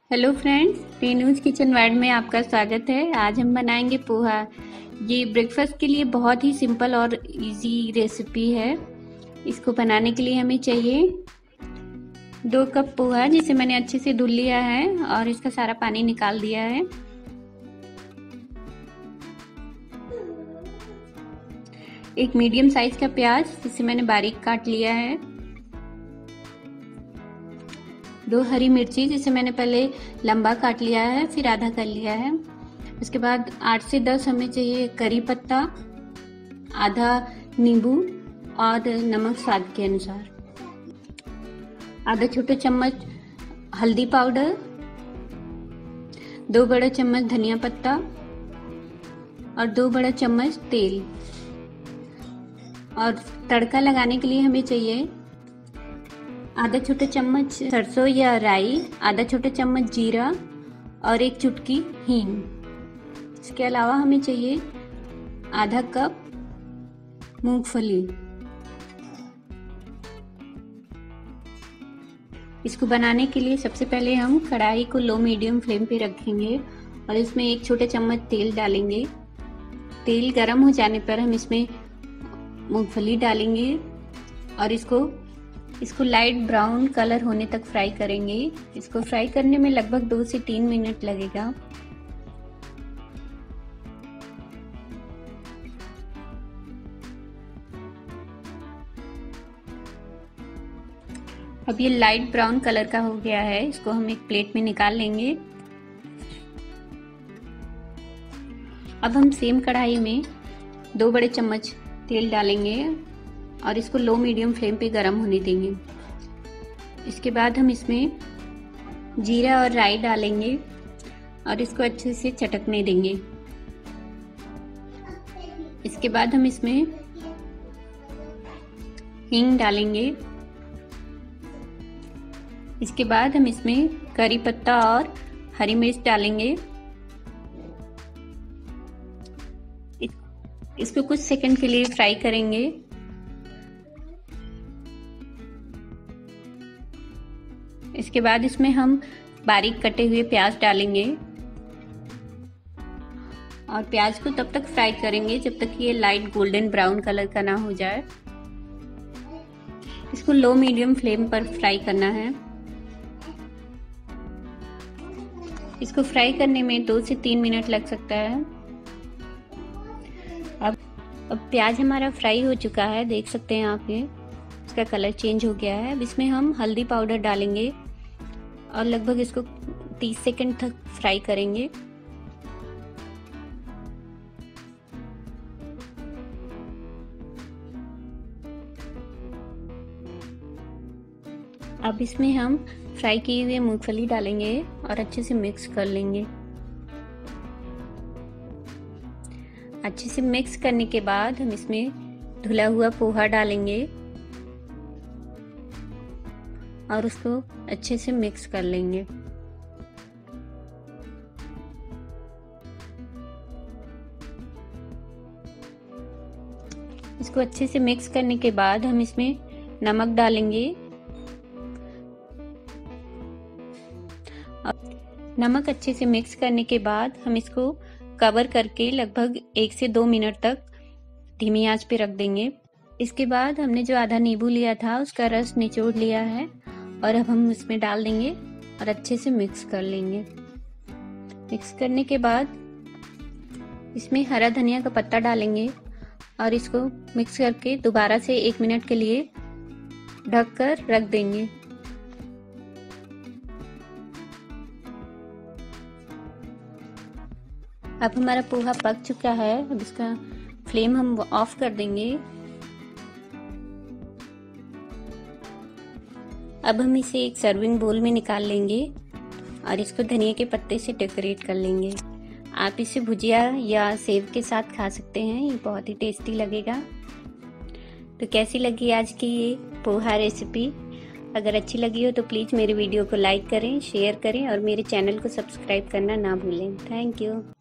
Hello friends, Renu's kitchen world में आपका स्वागत है। आज हम बनाएंगे पोहा। ये ब्रेकफास्ट के लिए बहुत ही सिंपल और इजी रेसिपी है। इसको बनाने के लिए हमें चाहिए 2 कप पोहा, जिसे मैंने अच्छे से धुल लिया है और इसका सारा पानी निकाल दिया है। एक मीडियम साइज का प्याज, जिसे मैंने बारीक काट लिया है। 2 हरी मिर्ची, जिसे मैंने पहले लंबा काट लिया है फिर आधा कर लिया है। उसके बाद 8 से 10 हमें चाहिए करी पत्ता, आधा नींबू और नमक स्वाद के अनुसार। आधा छोटा चम्मच हल्दी पाउडर, 2 बड़ा चम्मच धनिया पत्ता और 2 बड़ा चम्मच तेल। और तड़का लगाने के लिए हमें चाहिए आधा छोटा चम्मच सरसों या राई, आधा छोटा चम्मच जीरा और 1 चुटकी हींग। इसके अलावा हमें चाहिए आधा कप मूंगफली। इसको बनाने के लिए सबसे पहले हम कढ़ाई को लो मीडियम फ्लेम पे रखेंगे और इसमें 1 छोटा चम्मच तेल डालेंगे। तेल गर्म हो जाने पर हम इसमें मूंगफली डालेंगे और इसको लाइट ब्राउन कलर होने तक फ्राई करेंगे। इसको फ्राई करने में लगभग 2 से 3 मिनट लगेगा। अब ये लाइट ब्राउन कलर का हो गया है। इसको हम एक प्लेट में निकाल लेंगे। अब हम सेम कढ़ाई में 2 बड़े चम्मच तेल डालेंगे और इसको लो मीडियम फ्लेम पे गरम होने देंगे। इसके बाद हम इसमें जीरा और राई डालेंगे और इसको अच्छे से चटकने देंगे। इसके बाद हम इसमें हींग डालेंगे। इसके बाद हम इसमें करी पत्ता और हरी मिर्च डालेंगे। इसको कुछ सेकंड के लिए फ्राई करेंगे। इसके बाद इसमें हम बारीक कटे हुए प्याज डालेंगे और प्याज को तब तक फ्राई करेंगे जब तक ये लाइट गोल्डन ब्राउन कलर का ना हो जाए। इसको लो मीडियम फ्लेम पर फ्राई करना है। इसको फ्राई करने में 2 से 3 मिनट लग सकता है। अब प्याज हमारा फ्राई हो चुका है, देख सकते हैं आप। ये इसका कलर चेंज हो गया है। अब इसमें हम हल्दी पाउडर डालेंगे और लगभग इसको 30 सेकंड तक फ्राई करेंगे। अब इसमें हम फ्राई किए हुए मूंगफली डालेंगे और अच्छे से मिक्स कर लेंगे। अच्छे से मिक्स करने के बाद हम इसमें धुला हुआ पोहा डालेंगे और उसको अच्छे से मिक्स कर लेंगे। इसको अच्छे से मिक्स करने के बाद हम इसमें नमक डालेंगे। नमक अच्छे से मिक्स करने के बाद हम इसको कवर करके लगभग 1 से 2 मिनट तक धीमी आंच पे रख देंगे। इसके बाद हमने जो आधा नींबू लिया था उसका रस निचोड़ लिया है और अब हम इसमें डाल देंगे और अच्छे से मिक्स कर लेंगे। मिक्स करने के बाद इसमें हरा धनिया का पत्ता डालेंगे और इसको मिक्स करके दोबारा से 1 मिनट के लिए ढककर रख देंगे। अब हमारा पोहा पक चुका है। अब इसका फ्लेम हम ऑफ कर देंगे। अब हम इसे एक सर्विंग बोल में निकाल लेंगे और इसको धनिया के पत्ते से डेकोरेट कर लेंगे। आप इसे भुजिया या सेव के साथ खा सकते हैं। ये बहुत ही टेस्टी लगेगा। तो कैसी लगी आज की ये पोहा रेसिपी? अगर अच्छी लगी हो तो प्लीज़ मेरे वीडियो को लाइक करें, शेयर करें और मेरे चैनल को सब्सक्राइब करना ना भूलें। Thank you.